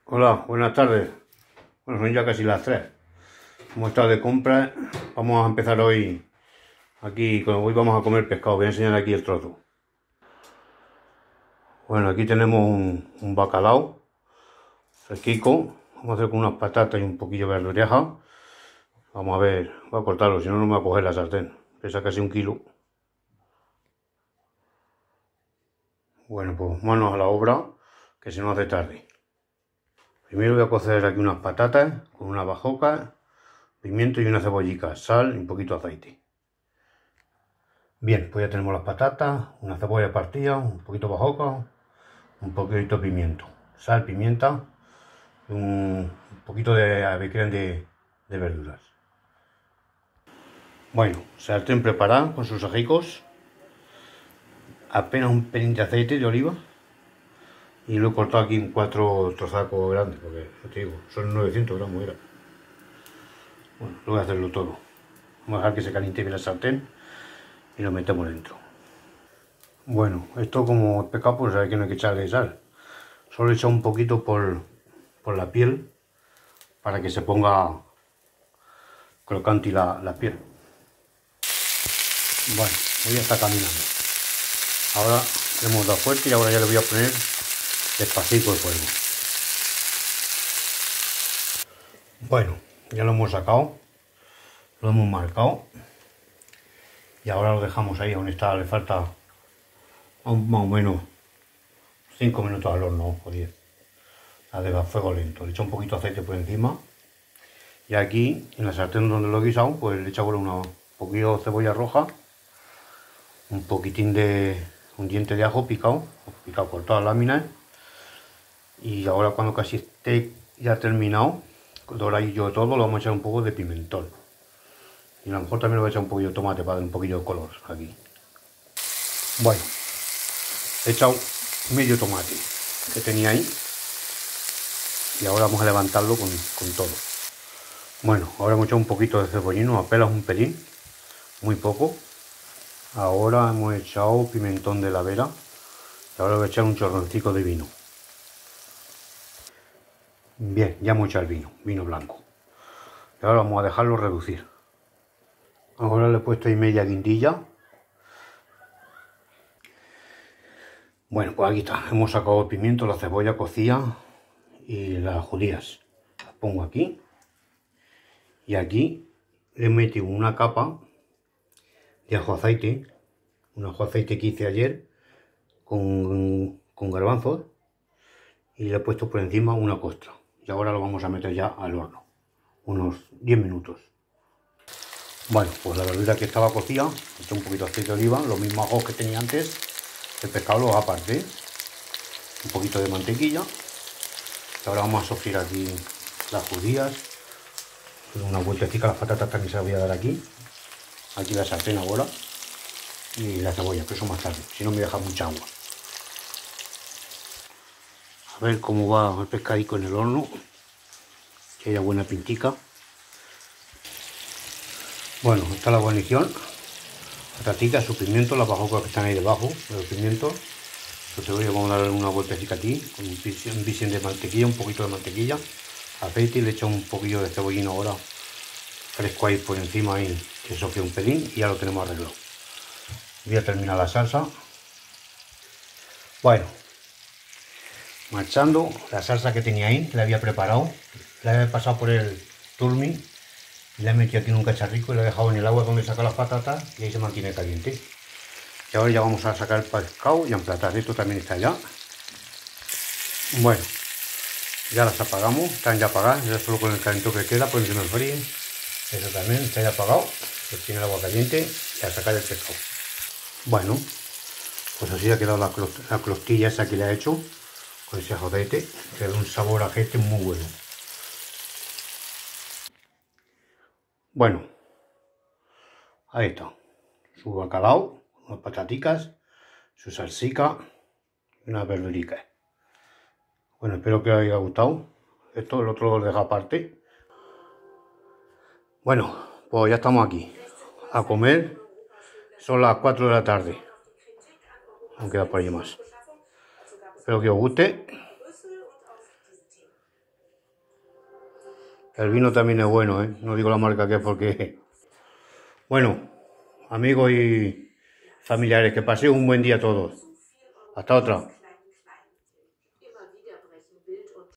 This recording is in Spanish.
Hola, buenas tardes. Bueno, son ya casi las 3. Hemos estado de compras. Vamos a empezar hoy. Hoy vamos a comer pescado. Voy a enseñar aquí el trozo. Bueno, aquí tenemos un bacalao fresquico. Vamos a hacer con unas patatas y un poquillo de verdureja. Vamos a ver, voy a cortarlo, si no, no me va a coger la sartén. Pesa casi 1 kilo. Bueno, pues manos a la obra, que se nos hace tarde. Primero voy a cocer aquí unas patatas con una bajoca, pimiento y una cebollica, sal y un poquito de aceite. Bien, pues ya tenemos las patatas, una cebolla partida, un poquito de bajoca, un poquito de pimiento, sal, pimienta, un poquito de avecren de verduras. Bueno, sartén preparada con sus ajicos, apenas un pelín de aceite de oliva y lo he cortado aquí en 4 trozacos grandes, porque ya te digo, son 900 gramos. Era. Bueno, lo voy a hacerlo todo. Vamos a dejar que se caliente bien el sartén y lo metemos dentro. Bueno, esto como el pescado, pues hay que no hay que echarle sal. Solo he echado un poquito por la piel para que se ponga crocante la piel. Bueno, pues ya está caminando. Ahora le hemos dado fuerte y ahora ya le voy a poner despacito el fuego. Bueno, ya lo hemos sacado, lo hemos marcado y ahora lo dejamos ahí donde está. Le falta más o menos 5 minutos al horno o 10. A fuego lento. Le he echado un poquito de aceite por encima y aquí en la sartén donde lo he guisado, pues le he echado un poquito de cebolla roja, un poquitín de un diente de ajo picado cortado a láminas, y ahora cuando casi esté ya terminado, doradillo todo, lo vamos a echar un poco de pimentón y a lo mejor también le voy a echar un poquito de tomate para dar un poquillo de color aquí. Bueno, he echado medio tomate que tenía ahí y ahora vamos a levantarlo con todo. Bueno, ahora hemos echado un poquito de cebollino, apenas un pelín, muy poco. Ahora hemos echado pimentón de la Vera y ahora voy a echar un chorroncito de vino. Bien, ya hemos echado el vino blanco. Y ahora vamos a dejarlo reducir. Ahora le he puesto ahí media guindilla. Bueno, pues aquí está. Hemos sacado el pimiento, la cebolla cocida y las judías. Las pongo aquí. Y aquí le metí una capa de ajo aceite. Un ajo aceite que hice ayer con garbanzos. Y le he puesto por encima una costra. Y ahora lo vamos a meter ya al horno. Unos 10 minutos. Bueno, pues la verdura que estaba cocida, he hecho un poquito de aceite de oliva, los mismos ajos que tenía antes. El pescado lo aparté, un poquito de mantequilla. Y ahora vamos a sofreír aquí las judías. Una vueltecita, las patatas también se las voy a dar aquí. Aquí la sartén ahora. Y la cebolla, que eso más tarde, si no me deja mucha agua. A ver cómo va el pescadico en el horno. Que haya buena pintica. Bueno, está la guarnición. Pataticas, su pimiento, las bajocas que están ahí debajo de los pimientos. Cebolla, vamos a darle una vueltecita aquí con un pisín de mantequilla, un poquito de mantequilla, aceite, y le echo un poquillo de cebollino ahora fresco ahí por encima, ahí que sofría un pelín y ya lo tenemos arreglado. Voy a terminar la salsa. Bueno, marchando la salsa que tenía ahí, la había preparado, la he pasado por el turmi y la he metido aquí en un cacharrico y la he dejado en el agua donde saca las patatas y ahí se mantiene caliente. Y ahora ya vamos a sacar el pescado y a emplatar. Esto también está ya. Bueno, ya las apagamos, están ya apagadas, ya solo con el calentón que queda, pues se me enfríen. Eso también está ya apagado, pues tiene el agua caliente y a sacar el pescado. Bueno, pues así ha quedado la costilla esa que le ha hecho con ese aceite, que da un sabor a gente muy bueno. Bueno, ahí está, su bacalao, unas pataticas, su salsica y unas verduricas. Bueno, espero que os haya gustado. Esto, el otro lo dejo aparte. Bueno, pues ya estamos aquí a comer. Son las 4 de la tarde. Aún queda por ahí más. Espero que os guste. El vino también es bueno, ¿eh? No digo la marca que es porque... Bueno, amigos y familiares, que paséis un buen día todos. Hasta otra.